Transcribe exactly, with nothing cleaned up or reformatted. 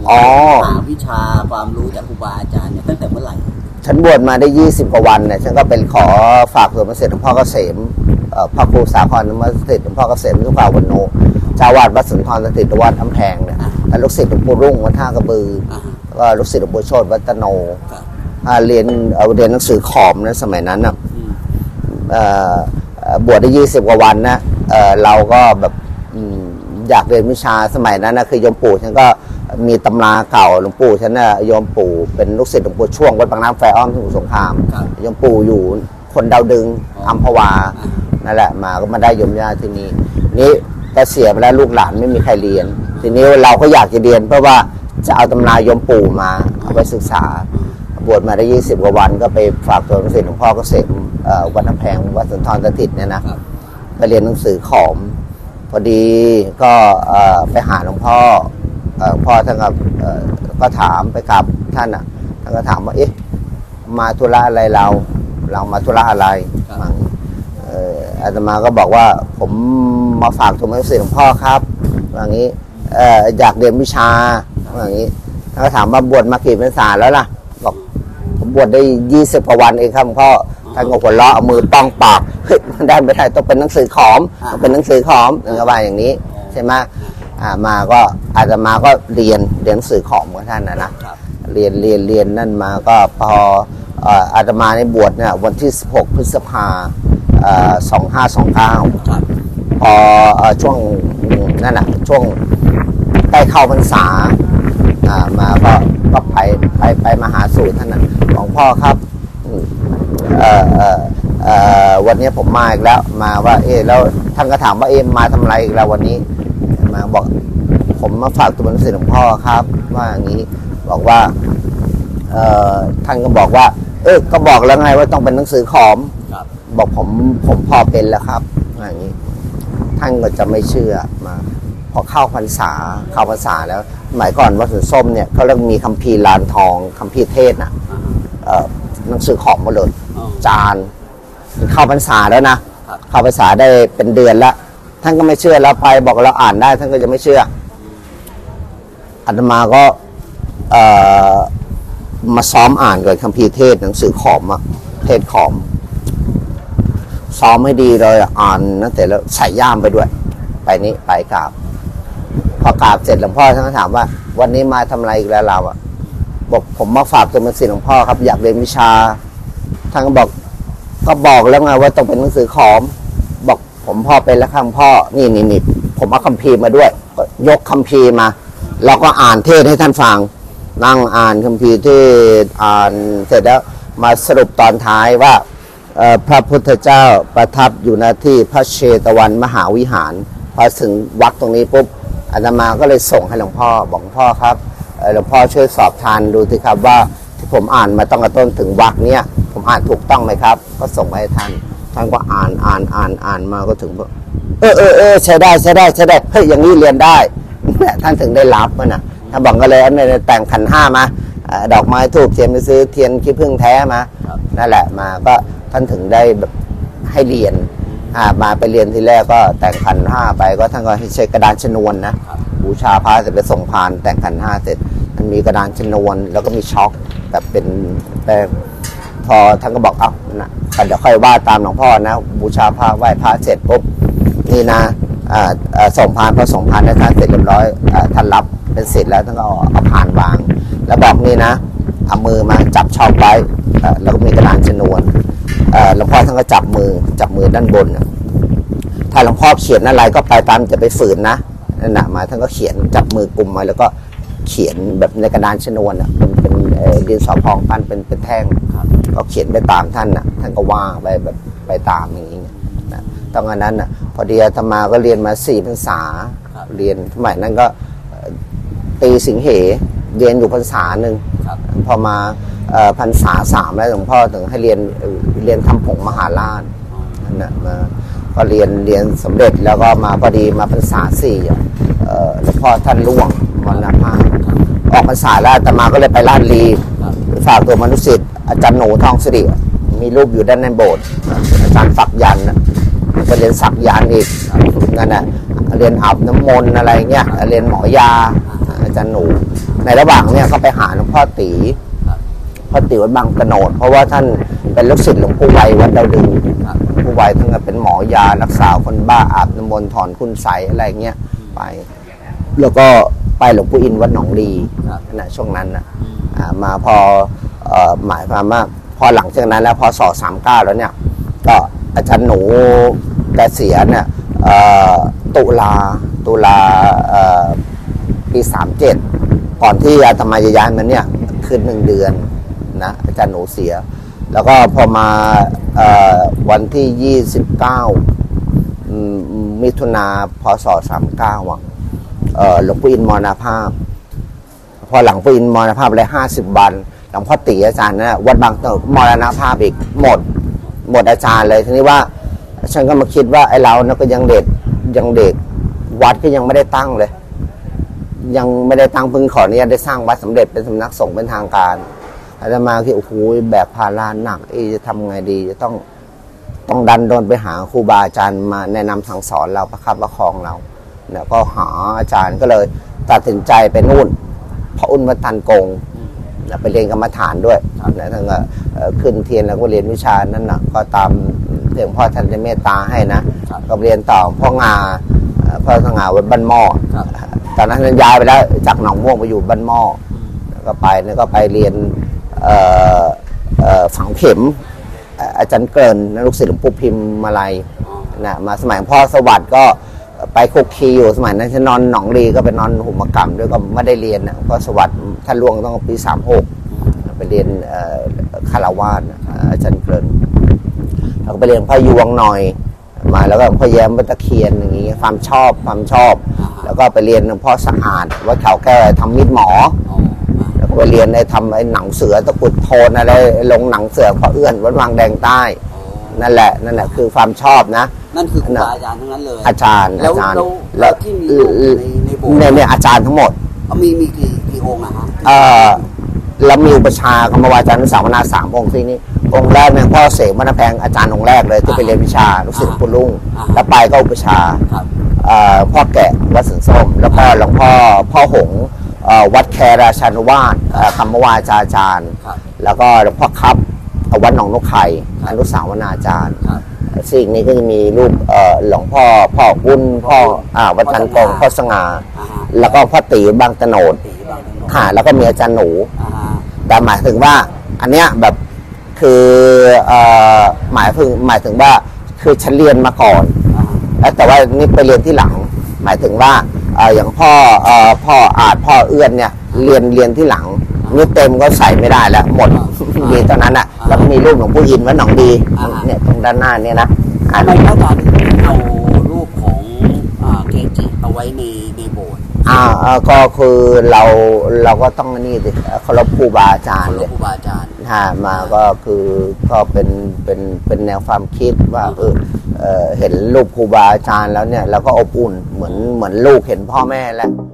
อ๋อหาวิชาความรู้จากครูบาอาจารย์เนี่ยตั้งแต่เมื่อไหร่ฉันบวชมาได้ยี่สิบกว่าวันเนี่ยฉันก็เป็นขอฝากส่วนพิเศษหลวงพ่อเกษมพระครูสาครนมัสติหลวงพ่อเกษมทุกฝ่าวันโนเจ้าวาดวัดสุนทรสถิตวัดอำแพงเนี่ยและลูกศิษย์หลวงปู่รุ่งวัดท่ากระบือก็ลูกศิษย์หลวงปู่โชติวัดตโนเรียนเรียนหนังสือขอมนะสมัยนั้นนะบวชได้ยี่สิบกว่าวันนะเราก็แบบอยากเรียนวิชาสมัยนั้นนะคือโยมปู่ฉันก็มีตำราเก่าหลวงปู่ฉันนะโยมปู่เป็นลูกศิษย์หลวงปู่ช่วงวัดบางน้ำไฟอ้อมสมุทรสงครามโยมปู่อยู่คนดาวดึงอัมพวานั่นแหละมาก็มาได้โยมญาติที่นี่นี่ก็เสียไปแล้วลูกหลานไม่มีใครเรียนทีนี้เราก็อยากจะเรียนเพราะว่าจะเอาตำราโยมปู่มาเอาไปศึกษาบวชมาได้ยี่สิบกว่าวันก็ไปฝากตัวลูกศิษย์หลวงพ่อเกษมวัดน้ำแพงวัดสุนทรสถิตเนี่ยนะไปเรียนหนังสือขอมพอดีก็ไปหาหลวงพ่อพ่อท่านก็ก็ถามไปกับท่านอ่ะท่านก็ถามว่าเอ๊ะมาธุระอะไรเราเรามาธุระอะไรอาตมาก็บอกว่าผมมาฝากตัวลูกศิษย์หลวงพ่อครับอย่างนี้อยากเรียนวิชาอย่างนี้ท่านก็ถามว่าบวชมากี่พรรษาแล้วล่ะบอกผมบวชได้ยี่สิบกว่าวันเองครับหลวงพ่อท่านก็หัวเราะเอามือป้องปากเฮ้ยมันได้ไม่ได้ต้องเป็นหนังสือขอมต้องเป็นหนังสือขอมอย่างว่าอย่างนี้ใช่ไหมมาก็อาตมาก็เรียนเรียนหนังสือขอมกับท่านนะนะเรียนเรียนเรียนนั่นมาก็พออาตมาในบวชเนี่ยวันที่สิบหกพฤษภาสองห้าสองเก้าพอช่วงนั่นแหะช่วงใกล้เข้าพรรษามาก็ก็ไปไปไปมาหาสู่ท่านนะหลวงพ่อครับวันนี้ผมมาอีกแล้วมาว่าเออแล้วท่านก็ถามว่าเออมาทำอะไรอีกแล้ววันนี้มาบอกผมมาฝากตัวเป็นศิษย์หลวงพ่อครับว่าอย่างนี้บอกว่าท่านก็บอกว่าเออก็บอกแล้วไงว่าต้องเป็นหนังสือขอมบอกผมผมพอเป็นแล้วครับอย่างนี้ท่านก็จะไม่เชื่อมาพอเข้าพรรษาเข้าพรรษาแล้วหมายก่อนวัดสวนส้มเนี่ยเขาเรียกมีคัมภีร์ลานทองคัมภีร์เทศนะหนังสือขอมมาเลยจานเข้าพรรษาแล้วนะเข้าพรรษาได้เป็นเดือนแล้วท่านก็ไม่เชื่อแล้วไปบอกเราอ่านได้ท่านก็จะไม่เชื่ออาตมาก็มาซ้อมอ่านก่อนคัมภีร์เทศหนังสือขอมอะเทศขอมซ้อมให้ดีเลยอ่านนะแต่แล้วใส่ย่ามไปด้วยไปนี้ไปกราบพอกราบเสร็จหลวงพ่อท่านก็ถามว่าวันนี้มาทำอะไรอีกแล้วเราอะบอกผมมาฝากตัวเป็นศิษย์หลวงพ่อครับอยากเรียนวิชาท่านก็บอกก็บอกแล้วไงว่าต้องเป็นหนังสือขอมบอกผมพ่อเป็นแล้วครับพ่อนี่นี่นี่ผมเอาคัมภีร์มาด้วยยกคัมภีร์มาแล้วก็อ่านเทศให้ท่านฟังนั่งอ่านคัมภีร์เทศอ่านเสร็จแล้วมาสรุปตอนท้ายว่าพระพุทธเจ้าประทับอยู่ณที่พระเชตวันมหาวิหารพอถึงวรรคตรงนี้ปุ๊บอาตมาก็เลยส่งให้หลวงพ่อบอกหลวงพ่อครับหลวงพ่อช่วยสอบทานดูสิครับว่าที่ผมอ่านมาตั้งแต่ต้นถึงวรรคเนี้ยผมอ่านถูกต้องไหมครับก็ส่งไปให้ท่านท่านก็อ่านอ่านอ่านอ่านมาก็ถึงเออเออเออใช้ได้ใช้ได้ใช้ได้เฮ้ยอย่างนี้เรียนได้ท่านถึงได้รับมันนะท่านบอกก็เลยอันนี้แต่งขันห้ามาดอกไม้ทูบเทียนไปซื้อเทียนขี้ผึ้งแท้มานั่นแหละมาก็ท่านถึงได้แบบให้เรียนมาไปเรียนทีแรกก็แต่งขันห้าไปก็ท่านก็ให้ใช้กระดานชนวนนะบูชาพระเสร็จไปส่งพานแต่งขันห้าเสร็จมันมีกระดานชนวนแล้วก็มีช็อคแบบเป็นแบบพอท่านก็บอกเอ้านะเดี๋ยวค่อยว่าตามหลวงพ่อนะบูชาพระไหว้พระเสร็จปุ๊บนี่นะส่งพานพอส่งพานให้ท่านเสร็จเรียบร้อยท่านรับเป็นเสร็จแล้วท่านก็เอาพานวางแล้วบอกนี่นะเอามือมาจับช็อคไว้แล้วก็มีกระดานชนวนหลวงพ่อท่านก็จับมือจับมือด้านบนถ้าหลวงพ่อเขียนอะไรก็ไปตามจะไปฝืนนะนั่นแหละมาท่านก็เขียนจับมือกลุ่มไว้แล้วก็เขียนแบบในกระดานชนวนอ่ะเป็นเป็นดินสอพองปั้นเป็นเป็นแท่งก็เขียนไปตามท่านน่ะท่านก็ว่าไปแบบไปตามอย่างนี้นะตอนนั้นน่ะพอดีอาตมาก็เรียนมาสี่พรรษาเรียนสมัยนั้นก็ตีสิงเหเรียนอยู่พรรษาหนึ่งพอมาพรรษาสามแล้วหลวงพ่อถึงให้เรียนเรียนทำผงมหาราชนั่นนะมาก็เรียนเรียนสำเร็จแล้วก็มาพอดีมาพรรษาสี่หลวงพ่อท่านล่วงมรณภาพออกพรรษาแล้วแต่มาก็เลยไปลาดลีฝากตัวมนุษย์ศิษย์อาจารย์หนูทองสิริมีรูปอยู่ด้านในโบสถ์อาจารย์สักยันต์ก็เรียนสักยันต์อีกนั่นแหละเรียนอาบน้ำมนต์อะไรเงี้ยเรียนหมอยาอาจารย์หนูในระหว่างเนี่ยก็ไปหาหลวงพ่อตีพ่อตีวัดบางกระโนดเพราะว่าท่านเป็นลูกศิษย์หลวงปู่ไววัดดาวดึงปู่ไวท่านก็เป็นหมอยารักษาคนบ้าอาบน้ำมนต์ถอนคุณไสอะไรเงี้ยไปแล้วก็ไปหลวงปู่อินวัดหนองลีนะช่วงนั้นนะมาพอหมายความว่าพอหลังจากนั้นแล้วพอสอสามเก้าแล้วเนี่ยก็อาจารย์หนูเกษียณเนี่ยตุลาตุลาปีสามเจ็ดก่อนที่อาตมาจะย้ายมาเนี่ยคืนหนึ่งเดือนนะอาจารย์หนูเสียแล้วก็พอมาวันที่ยี่สิบเก้ามิถุนาพศสามเก้าอ่ะหลวงปู่อินมรณภาพพอหลังปู่อินมรณภาพเลยห้าสิบวันหลวงพ่อตีอาจารย์นะวัดบางกระโนดมรณภาพอีกหมดหมดอาจารย์เลยทีนี้ว่าฉันก็มาคิดว่าไอ้เราเนี่ยก็ยังเด็กยังเด็กวัดก็ยังไม่ได้ตั้งเลยยังไม่ได้ตั้งพึงขออนุญาตได้สร้างวัดสำเร็จเป็นสำนักสงฆ์เป็นทางการอาตมาคิดโอ้โหแบบภาระหนักจะทำไงดีจะต้องต้องดันโดนไปหาครูบาอาจารย์มาแนะนำสั่งสอนเราประคับประคองเราเนี่ยก็หาอาจารย์ก็เลยตัดสินใจไปนู่นพระอุ่นวัดตันกงไปเรียนกรรมฐานด้วยแล้วท่านก็ขึ้นเทียนแล้วก็เรียนวิชานั้นนะก็ตามเรื่องพ่อท่านจะเมตตาให้นะก็เรียนต่อพ่องาพ่อสง่าวัดบ้านหม้อตอนนั้นท่านย้ายไปแล้วจากหนองม่วงไปอยู่บ้านหม้อก็ไปแล้วก็ไปเรียนฝังเข็มอาจารย์เกินลูกศิษย์หลวงปู่พิมพ์มาลัยนะมาสมัยพ่อสวัสดิ์ก็ไปคุกคีอยู่สมัยนั้นฉันนอนหนองลีก็ไปนอนหุมกรรมด้วยก็ไม่ได้เรียนนะพ่อสวัสดิ์ท่านล่วงต้องปีสามหกไปเรียนคารวาสอาจารย์เกินเราก็ไปเรียนพ่อยวงหน่อยมาแล้วก็พ่อแย้มวัดตะเคียนอย่างนี้ความชอบความชอบแล้วก็ไปเรียนพ่อสะอาดวัดเขาแก้วทำมีดหมอแล้วก็ไปเรียนในทำไอ้หนังเสือตะกุดโทนอะไรลงหนังเสือพ่อเอื้อนวัดวังแดงใต้นั่นแหละนั่นแหละคือความชอบนะนั่นคือครูบาอาจารย์ทั้งนั้นเลยอาจารย์อาจารย์แล้วที่มีในในโบสถ์เนี่ยอาจารย์ทั้งหมดมีมีกี่กี่องค์อะฮะเออแล้วมีอุปชาคำวาจารย์นุสาวนาสามองค์ที่นี่องค์แรกเนี่ยพ่อเสกมณแพงอาจารย์องค์แรกเลยที่ไปเรียนวิชาลูกศิษย์ปู่ลุงแล้วไปก็อุปชาพ่อแกะวัดสวนส้มแล้วก็หลวงพ่อพ่อหงวัดแคราชานุวาสคำวาจาอาจารย์แล้วก็หลวงพ่อครับวัดหนองนกไข่อนุสาวนาจารย์สิ่งนี้ก็จะมีรูปหลวงพ่อพ่ออุ้นพ่อวัดตันกงพ่อสง่าแล้วก็พ่อตีบางตะโนดค่ะแล้วก็มีอาจารย์หนูแต่หมายถึงว่าอันเนี้ยแบบคือหมายถึงหมายถึงว่าคือฉันเรียนมาก่อนแต่ว่านี่ไปเรียนที่หลังหมายถึงว่าอย่างพ่อพ่ออาจพ่อเอื้อนเนี่ยเรียนเรียนที่หลังนี่เต็มก็ใส่ไม่ได้แล้วหมดดีตอนนั้นอ่ะแล้วก็มีรูปหลวงปู่อินวัดหนองดีเนี่ยตรงด้านหน้าเนี่ยนะทำไมพระอาจารย์เอารูปของเกจิเอาไว้ในในโบสถ์อ่าก็คือเราเราก็ต้องนี่สิเคารพครูบาอาจารย์เลยครูบาอาจารย์ฮะมาก็คือก็เป็นเป็นเป็นแนวความคิดว่าเออเห็นรูปครูบาอาจารย์แล้วเนี่ยเราก็อบอุ่นเหมือนเหมือนลูกเห็นพ่อแม่แล้ว